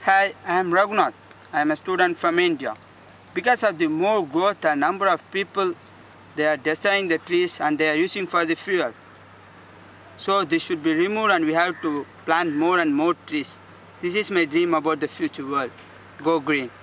Hi, I am Raghunath. I am a student from India. Because of the more growth and number of people, they are destroying the trees and they are using for the fuel. So this should be removed and we have to plant more and more trees. This is my dream about the future world. Go green.